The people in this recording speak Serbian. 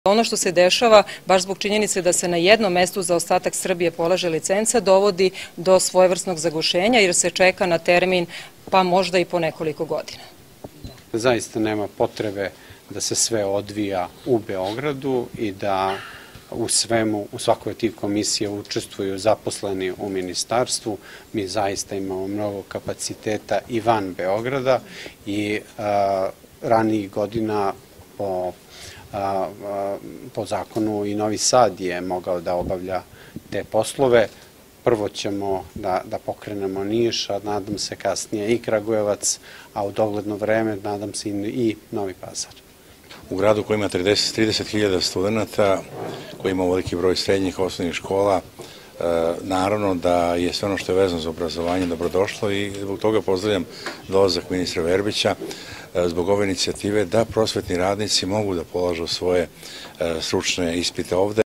Ono što se dešava, baš zbog činjenice da se na jednom mestu za ostatak Srbije polaže licenca, dovodi do svojevrsnog zagušenja jer se čeka na termin pa možda i po nekoliko godina. Zaista nema potrebe da se sve odvija u Beogradu i da u svemu, u svakoj od tih komisija učestvuju zaposleni u ministarstvu. Mi zaista imamo mnogo kapaciteta i van Beograda i ranijih godina po zakonu i Novi Sad je mogao da obavlja te poslove. Prvo ćemo da pokrenemo Niš, a nadam se kasnije i Kragujevac, a u dogledno vreme nadam se i Novi Pazar. U gradu koji ima 30.000 studenta, koji ima veliki broj srednjih osnovnih škola, naravno da je sve ono što je vezano za obrazovanje dobrodošlo i zbog toga pozdravljam dolazak ministra Verbića zbog ove inicijative da prosvetni radnici mogu da polažu svoje stručne ispite ovde.